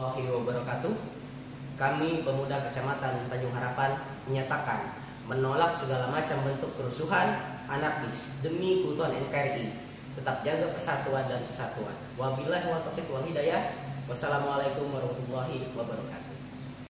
warahmatullahi wabarakatuh. Kami pemuda Kecamatan Tanjung Harapan menyatakan menolak segala macam bentuk kerusuhan anarkis demi keutuhan NKRI. Tetap jaga persatuan dan kesatuan. Wabillahi taufiq wal hidayah. Wassalamualaikum warahmatullahi wabarakatuh.